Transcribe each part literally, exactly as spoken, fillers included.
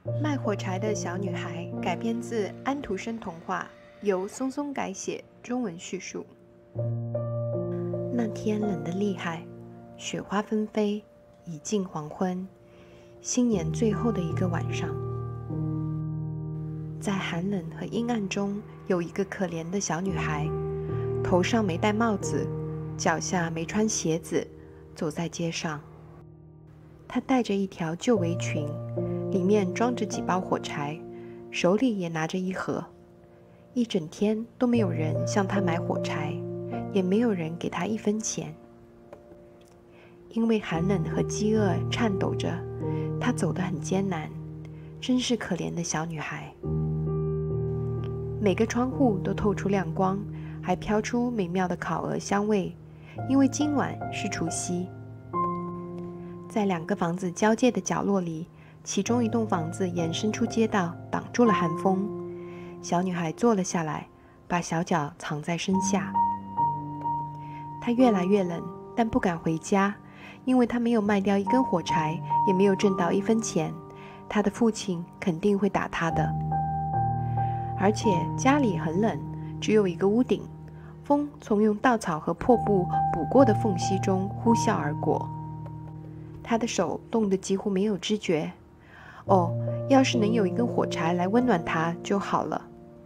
卖火柴的小女孩改编自安徒生童话，由松松改写，中文叙述。那天冷得厉害，雪花纷飞，已近黄昏，新年最后的一个晚上。在寒冷和阴暗中，有一个可怜的小女孩，头上没戴帽子，脚下没穿鞋子，走在街上。她带着一条旧围裙，里面装着几包火柴，手里也拿着一盒。一整天都没有人向她买火柴，也没有人给她一分钱。因为寒冷和饥饿颤抖着，她走得很艰难，真是可怜的小女孩。每个窗户都透出亮光，还飘出美妙的烤鹅香味，因为今晚是除夕。在两个房子交界的角落里，其中一栋房子延伸出街道，挡住了寒风。小女孩坐了下来，把小脚藏在身下。她越来越冷，但不敢回家，因为她没有卖掉一根火柴，也没有挣到一分钱。她的父亲肯定会打她的。而且家里很冷，只有一个屋顶，风从用稻草和破布补过的缝隙中呼啸而过。他的手冻得几乎没有知觉。哦，要是能有一根火柴来温暖他就好了。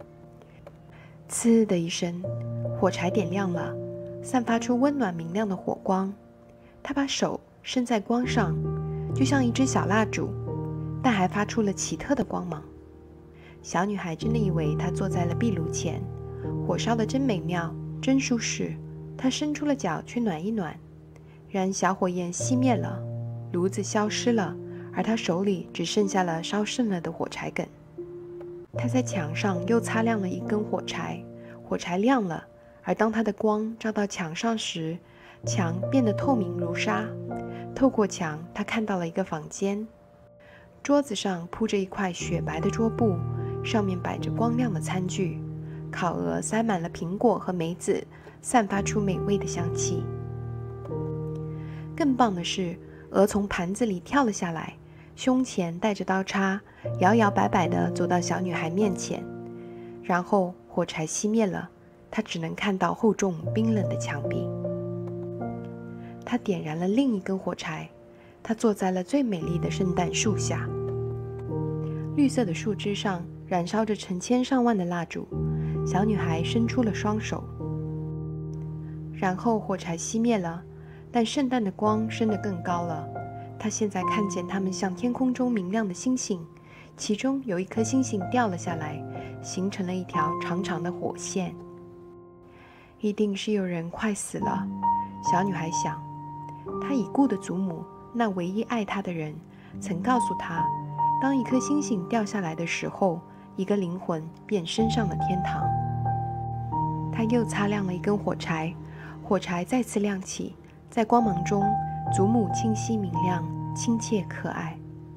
呲的一声，火柴点亮了，散发出温暖明亮的火光。他把手伸在光上，就像一支小蜡烛，但还发出了奇特的光芒。小女孩真的以为她坐在了壁炉前，火烧得真美妙，真舒适。她伸出了脚去暖一暖，然小火焰熄灭了，炉子消失了，而她手里只剩下了烧剩了的火柴梗。她在墙上又擦亮了一根火柴，火柴亮了，而当她的光照到墙上时，墙变得透明如纱。透过墙，她看到了一个房间，桌子上铺着一块雪白的桌布，上面摆着光亮的餐具，烤鹅塞满了苹果和梅子，散发出美味的香气。更棒的是，鹅从盘子里跳了下来，胸前带着刀叉，摇摇摆摆地走到小女孩面前。然后火柴熄灭了，她只能看到厚重冰冷的墙壁。她点燃了另一根火柴，她坐在了最美丽的圣诞树下。绿色的树枝上燃烧着成千上万的蜡烛，小女孩伸出了双手。然后火柴熄灭了，但圣诞的光升得更高了。她现在看见它们像天空中明亮的星星，其中有一颗星星掉了下来，形成了一条长长的火线。一定是有人快死了，小女孩想。她已故的祖母，那唯一爱她的人，曾告诉她，当一颗星星掉下来的时候，一个灵魂便升上了天堂。她又擦亮了一根火柴，火柴再次亮起，在光芒中，祖母清晰明亮，亲切可爱。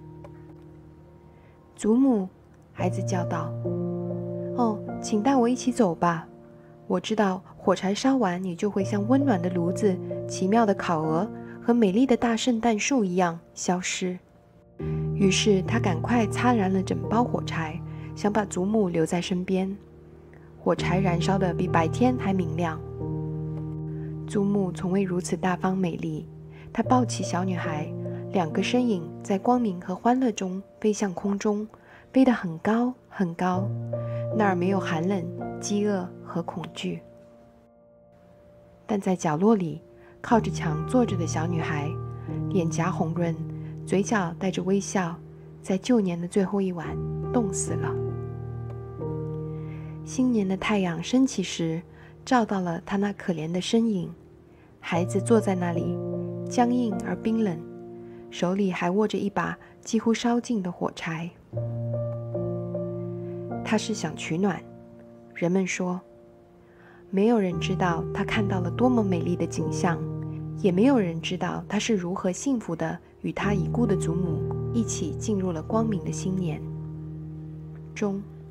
祖母，孩子叫道：“哦，请带我一起走吧。我知道火柴烧完，你就会像温暖的炉子、奇妙的烤鹅和美丽的大圣诞树一样消失。”于是他赶快擦燃了整包火柴，想把祖母留在身边。火柴燃烧得比白天还明亮。祖母从未如此大方美丽，她抱起小女孩，两个身影在光明和欢乐中飞向空中，飞得很高很高，那儿没有寒冷、饥饿和恐惧。但在角落里，靠着墙坐着的小女孩，脸颊红润，嘴角带着微笑，在旧年的最后一晚冻死了。新年的太阳升起时，照到了她那可怜的身影。孩子坐在那里，僵硬而冰冷，手里还握着一把几乎烧尽的火柴。他是想取暖，人们说。没有人知道他看到了多么美丽的景象，也没有人知道他是如何幸福地与他已故的祖母一起进入了光明的新年。中。